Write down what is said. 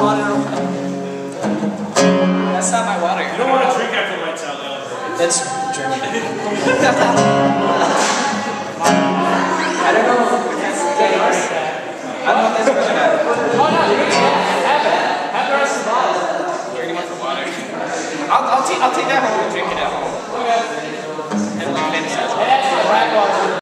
That's not my water. You don't want to drink after lights out, though. That's drinking. I don't know. I don't know what this version is. Oh no, you can have it. Have the rest of the bottle. You're gonna want the water. I'll take that home and drink it at home. Okay. And leave it in. That's the black water.